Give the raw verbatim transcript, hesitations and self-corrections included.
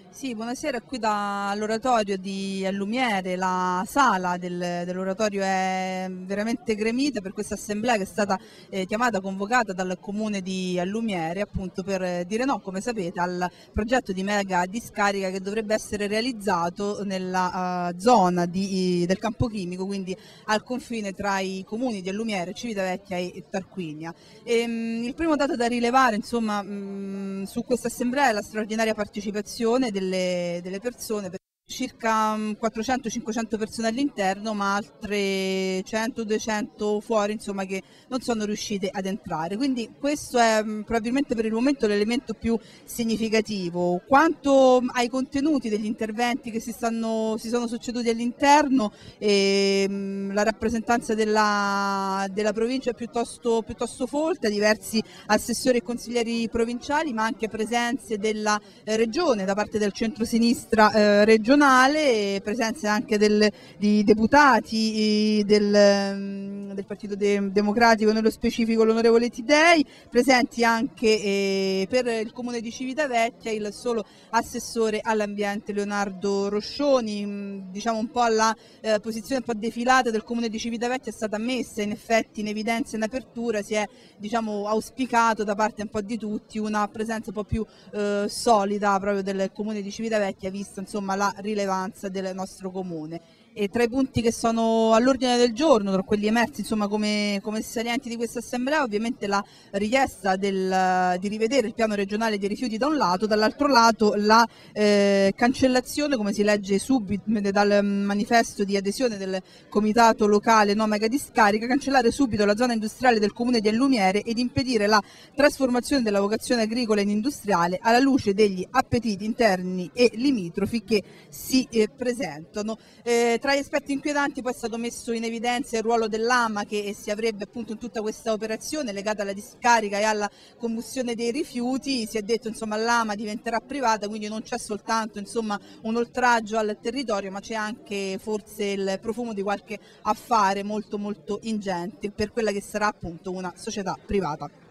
Sì, buonasera, qui dall'oratorio di Allumiere. La sala del, dell'oratorio è veramente gremita per questa assemblea che è stata eh, chiamata, convocata dal comune di Allumiere, appunto per dire no, come sapete, al progetto di mega discarica che dovrebbe essere realizzato nella uh, zona di, del campo chimico, quindi al confine tra i comuni di Allumiere, Civitavecchia e Tarquinia. E, mh, il primo dato da rilevare, insomma, mh, su questa assemblea è la straordinaria partecipazione delle delle, delle persone, circa quattrocento cinquecento persone all'interno, ma altre cento duecento fuori, insomma, che non sono riuscite ad entrare. Quindi questo è mh, probabilmente per il momento l'elemento più significativo. Quanto ai contenuti degli interventi che si, stanno, si sono succeduti all'interno, ehm, la rappresentanza della, della provincia è piuttosto, piuttosto folta, diversi assessori e consiglieri provinciali, ma anche presenze della eh, regione da parte del centro-sinistra eh, regionale, presenze anche del, di deputati del, del Partito De Democratico, nello specifico l'onorevole Tidei, presenti anche eh, per il comune di Civitavecchia il solo assessore all'ambiente Leonardo Roscioni. Mh, diciamo un po' la eh, posizione un po' defilata del comune di Civitavecchia è stata messa in effetti in evidenza in apertura, si è diciamo auspicato da parte un po' di tutti una presenza un po' più eh, solida proprio del comune di Civitavecchia, vista insomma la rilevanza del nostro comune. E tra i punti che sono all'ordine del giorno, tra quelli emersi insomma come, come salienti di questa assemblea, ovviamente la richiesta del, di rivedere il piano regionale dei rifiuti da un lato, dall'altro lato la eh, cancellazione, come si legge subito dal manifesto di adesione del comitato locale no mega discarica, cancellare subito la zona industriale del comune di Allumiere ed impedire la trasformazione della vocazione agricola in industriale alla luce degli appetiti interni e limitrofi che si eh, presentano. Eh, tra gli aspetti inquietanti poi è stato messo in evidenza il ruolo dell'A M A che si avrebbe appunto in tutta questa operazione legata alla discarica e alla combustione dei rifiuti. Si è detto insomma l'A M A diventerà privata, quindi non c'è soltanto insomma un oltraggio al territorio, ma c'è anche forse il profumo di qualche affare molto molto ingente per quella che sarà appunto una società privata.